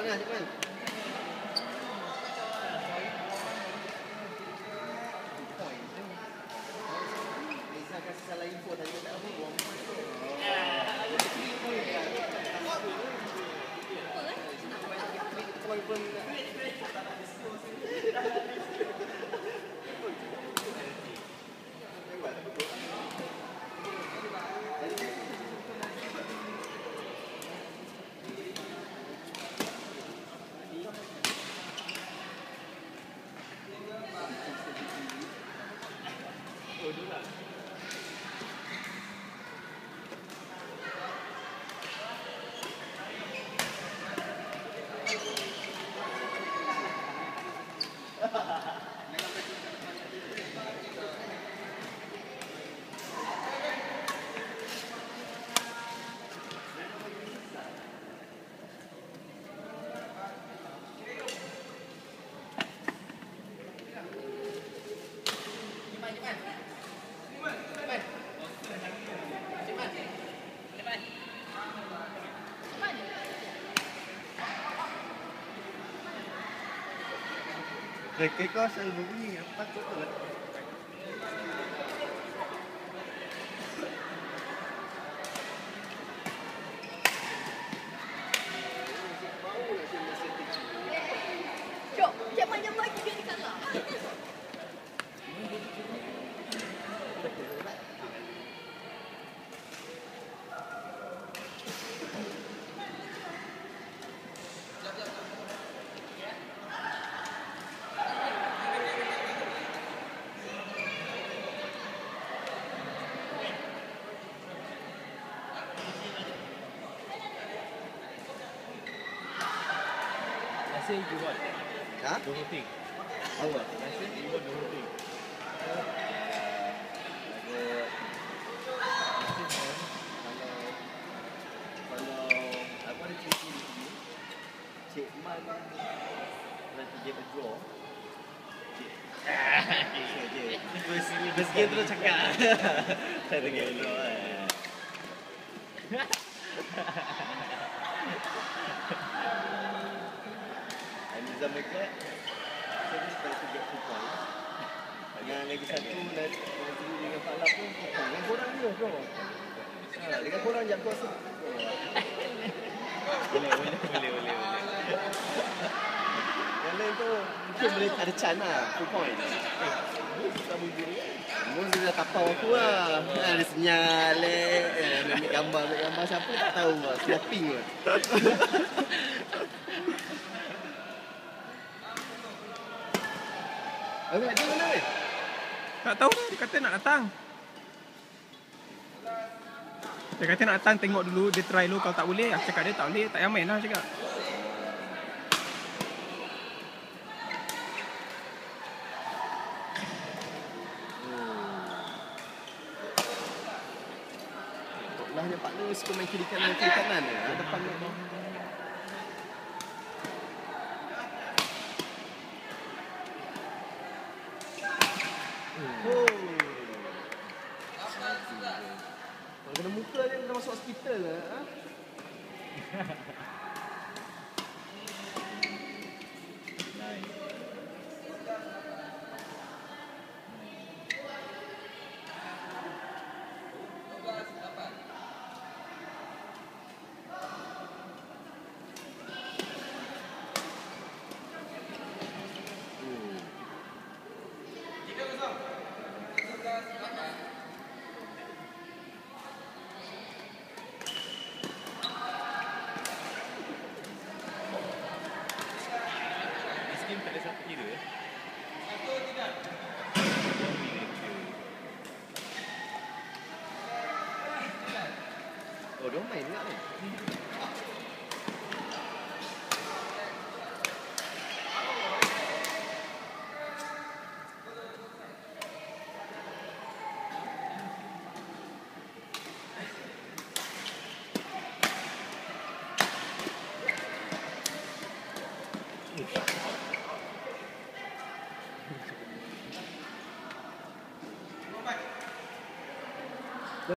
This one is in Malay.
Jangan. Liza kasih salah info tadi tak apa buang point tu. Point pun Raket kau selalu bunyi, apa takut tu lah. Cok, jangan lagi biar dia kalah. Say you what? Ha? The whole thing. Apa? I say you want the whole thing. Kalau apa ada cerita di sini, Cik Man nanti dia berdraw. First game terus cakap. Saya tengok dulu. Aniza Mekat Service by to get 2 points. Yang lagi satu nanti dengan Pak Lap pun dengan korang je bro. Dengan korang je aku rasa Boleh. yang lain tu mungkin boleh ada chance lah 2 points. Mus dia tapau aku lah. Dia senyal ambil gambar siapa tak tahu lah. Snapping lah. Abang dia mana weh? Tak tahu dah, dia kata nak datang. Dia kata nak datang tengok dulu, dia try dulu, kalau tak boleh, aku cakap dia tak boleh, tak payah main lah cakap. Lah dia partner suka main kiri kanan dia. Depan dia. Kalau kena muka dia kena masuk hospital lah. Ha? Game tak ada satu kira. Oh, dia main juga ni.